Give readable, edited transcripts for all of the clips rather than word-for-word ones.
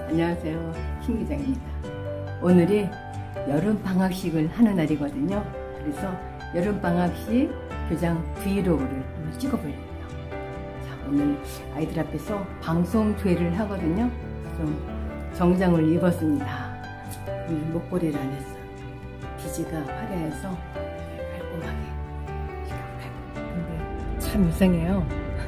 안녕하세요, 신 기자입니다. 오늘이 여름방학식을 하는 날이거든요. 그래서 여름방학식 교장 브이로그를 한번 찍어보려고요. 자, 오늘 아이들 앞에서 방송 조회를 하거든요. 좀 정장을 입었습니다. 목걸이를 안 했어요. 비지가 화려해서 깔끔하게. 근데 참 이상해요.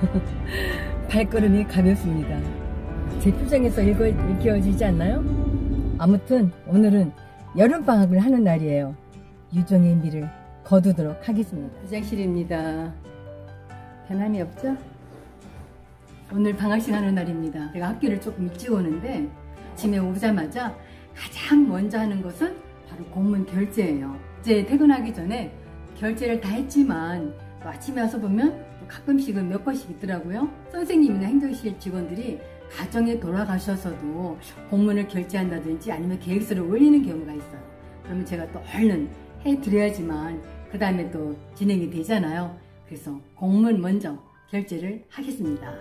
발걸음이 가볍습니다. 제 표정에서 읽혀지지 않나요? 아무튼 오늘은 여름방학을 하는 날이에요. 유종의 미를 거두도록 하겠습니다. 부장실입니다. 변함이 없죠? 오늘 방학식 하는 날입니다. 제가 학교를 조금 일찍 오는데 아침에 오자마자 가장 먼저 하는 것은 바로 공문 결제예요. 이제 퇴근하기 전에 결제를 다 했지만 또 아침에 와서 보면 또 가끔씩은 몇 건씩 있더라고요. 선생님이나 행정실 직원들이 가정에 돌아가셔서도 공문을 결제한다든지 아니면 계획서를 올리는 경우가 있어요. 그러면 제가 또 얼른 해드려야지만 그 다음에 또 진행이 되잖아요. 그래서 공문 먼저 결제를 하겠습니다.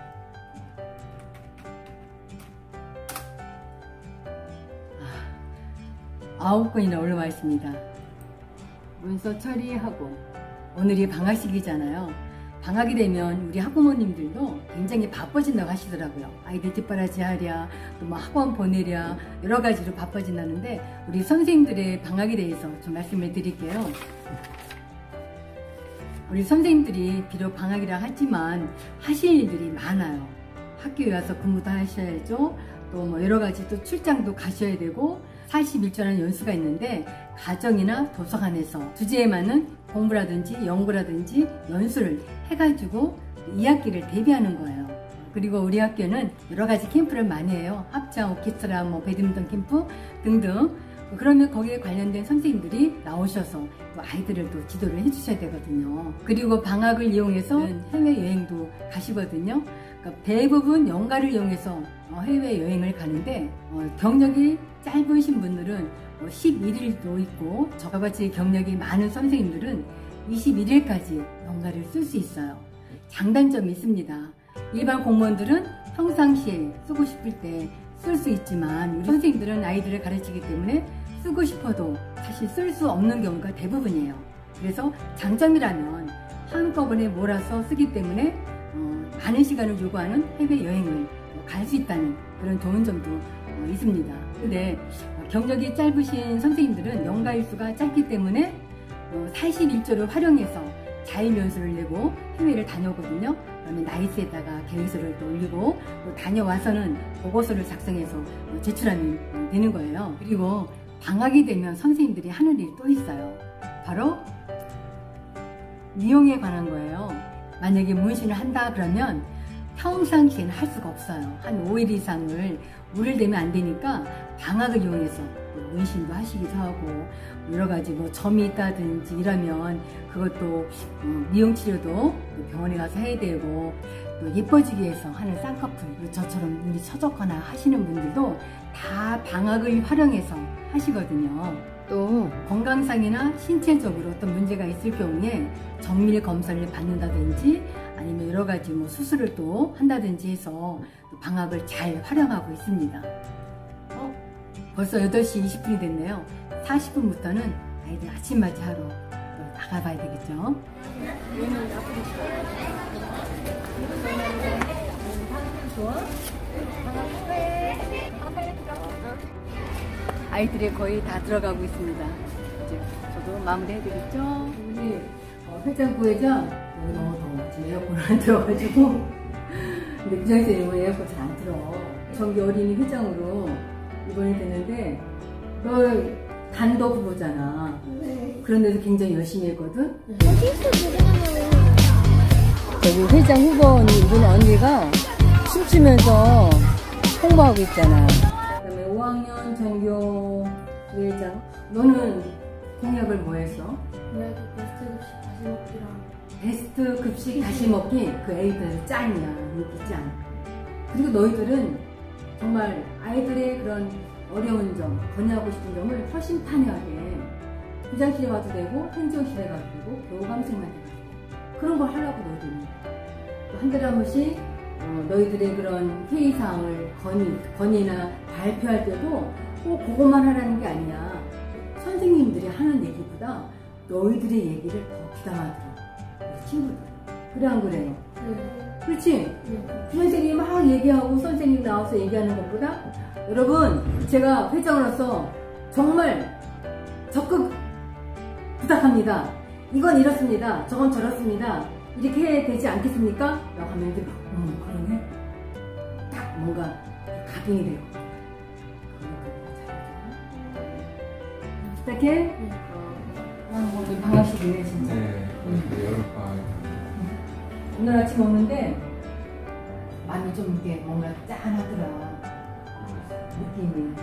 아홉 건이나 올라와 있습니다. 문서 처리하고 오늘이 방학식이잖아요. 방학이 되면 우리 학부모님들도 굉장히 바빠진다고 하시더라고요. 아이들 뒷바라지 하랴, 또 뭐 학원 보내랴, 여러 가지로 바빠진다는데 우리 선생님들의 방학에 대해서 좀 말씀을 드릴게요. 우리 선생님들이 비록 방학이라 하지만 하실 일들이 많아요. 학교에 와서 근무도 하셔야죠. 또 뭐 여러 가지 또 출장도 가셔야 되고 41조라는 연수가 있는데 가정이나 도서관에서 주제에 맞는 공부라든지 연구라든지 연수를 해가지고 2학기를 대비하는 거예요. 그리고 우리 학교는 여러 가지 캠프를 많이 해요. 합창, 오케스트라, 뭐 배드민턴 캠프 등등. 그러면 거기에 관련된 선생님들이 나오셔서 또 아이들을 또 지도를 해주셔야 되거든요. 그리고 방학을 이용해서 해외여행도 가시거든요. 그러니까 대부분 연가를 이용해서 해외여행을 가는데 경력이 짧으신 분들은 11일도 있고 저같이 경력이 많은 선생님들은 21일까지 연가를 쓸 수 있어요. 장단점이 있습니다. 일반 공무원들은 평상시에 쓰고 싶을 때 쓸 수 있지만 우리 선생님들은 아이들을 가르치기 때문에 쓰고 싶어도 사실 쓸 수 없는 경우가 대부분이에요. 그래서 장점이라면 한꺼번에 몰아서 쓰기 때문에 많은 시간을 요구하는 해외여행을 갈 수 있다는 그런 좋은 점도 있습니다. 근데 경력이 짧으신 선생님들은 연가일수가 짧기 때문에 41조를 활용해서 자율연수를 내고 해외를 다녀오거든요. 그러면 나이스에다가 계획서를 또 올리고 또 다녀와서는 보고서를 작성해서 제출하면 되는 거예요. 그리고 방학이 되면 선생님들이 하는 일이 또 있어요. 바로 미용에 관한 거예요. 만약에 문신을 한다 그러면 평상시에는 할 수가 없어요. 한 5일 이상을 물을 대면 안 되니까 방학을 이용해서 문신도 하시기도 하고 여러 가지 뭐 점이 있다든지 이러면 그것도 미용치료도 병원에 가서 해야 되고 또 예뻐지기 위해서 하는 쌍꺼풀, 저처럼 눈이 처졌거나 하시는 분들도 다 방학을 활용해서 하시거든요. 또 건강상이나 신체적으로 어떤 문제가 있을 경우에 정밀 검사를 받는다든지 아니면 여러 가지 뭐 수술을 또 한다든지 해서 방학을 잘 활용하고 있습니다. 벌써 8시 20분이 됐네요. 40분부터는 아이들 아침맞이 하러 나가봐야 되겠죠. 아이들이 거의 다 들어가고 있습니다. 이제 저도 마무리해드리겠죠. 우리 회장 부회장 여기 너무 더워. 지금 에어컨을 안 틀어가지고 근데 부장선생님은 에어컨 잘 안 틀어. 정기 어린이 회장으로 이번에 됐는데 너 단독 후보잖아. 네. 그런데도 굉장히 열심히 했거든. 저기 회장 후보님 언니가 춤추면서 홍보하고 있잖아. 그다음에 5학년 전교 부회장. 너는 공약을 뭐 했어? 베스트 급식 다시 먹기. 그 애들 짱이야. 인기 짱. 그리고 너희들은 정말 아이들의 그런 어려운 점, 건의하고 싶은 점을 훨씬 탄회하게 부장실에 와도 되고 행정실에 가도 되고 교감생만 해도 되고 그런 걸 하려고 너희들은 또 한 달에 한 번씩 너희들의 그런 회의사항을 건의나 발표할 때도 꼭 그것만 하라는 게 아니야. 선생님들이 하는 얘기보다 너희들의 얘기를 더 귀담아 들어. 우리 친구들. 그래 안 그래요? 그렇지? 선생님이 막 얘기하고 선생님 나와서 얘기하는 것보다 여러분 제가 회장으로서 정말 적극 부탁합니다. 이건 이렇습니다. 저건 저렇습니다. 이렇게 해야 되지 않겠습니까? 라고 하면 애들이 그러네? 딱 뭔가 각인이 되고 부탁해? 오늘 방학식이네 진짜. 네, 여름방학. 오늘 아침 오는데 마음이 좀 이렇게 뭔가 짠하더라. 느낌이.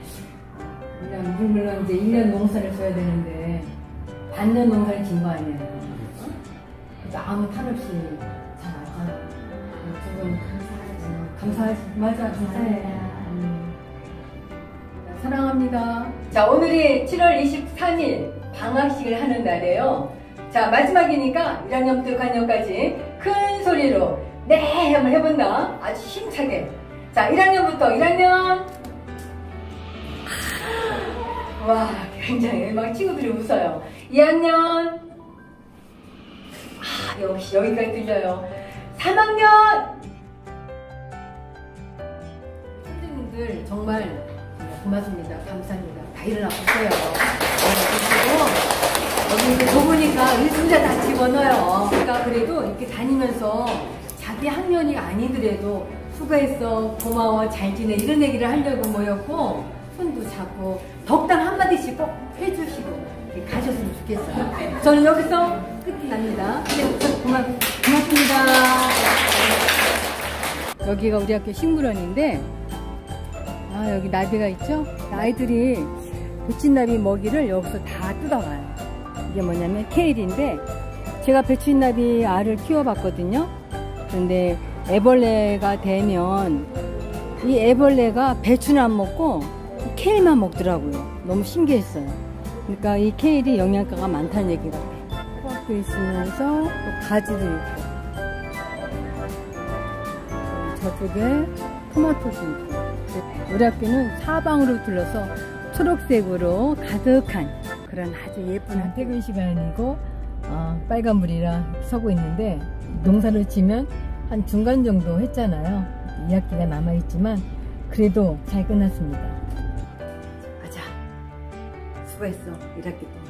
물론 이제 1년 농사를 써야 되는데 반년 농사를 진 거 아니에요. 그래서 아무 탈 없이 잘 알잖아. 조금 감사하지. 맞아, 감사해. 사랑합니다. 자, 오늘이 7월 23일 방학식을 하는 날이에요. 자, 마지막이니까 1학년부터 6학년까지 큰 소리로 네 한번 해본다. 아주 힘차게. 자, 1학년부터 1학년. 와, 굉장히 막 친구들이 웃어요. 2학년. 역시 여기까지 들려요. 3학년. 선생님들 정말 고맙습니다. 감사합니다. 다 일어나보세요. 여기 이제 좁으니까 일순자 다 집어넣어요. 그러니까 그래도 이렇게 다니면서 자기 학년이 아니더라도 수고했어, 고마워, 잘 지내 이런 얘기를 하려고 모였고 손도 잡고 덕담 한마디씩 꼭 해주시고 이렇게 가셨으면 좋겠어요. 저는 여기서 끝이 납니다. 고맙습니다. 여기가 우리 학교 식물원인데 여기 나비가 있죠? 아이들이 배추나비 먹이를 여기서 다 뜯어가요. 이게 뭐냐면 케일인데 제가 배추나비 알을 키워봤거든요. 그런데 애벌레가 되면 이 애벌레가 배추는 안 먹고 케일만 먹더라고요. 너무 신기했어요. 그러니까 이 케일이 영양가가 많다는 얘기 같아요. 호박도 있으면서 또 가지도 있고 저쪽에 토마토도 있고 우리 학교는 사방으로 둘러서 초록색으로 가득한 그런 아주 예쁜 퇴근 시간이고 빨간불이라 서고 있는데 농사를 지면 한 중간 정도 했잖아요. 2학기가 남아있지만 그래도 잘 끝났습니다. 가자. 수고했어. 1학기 동안.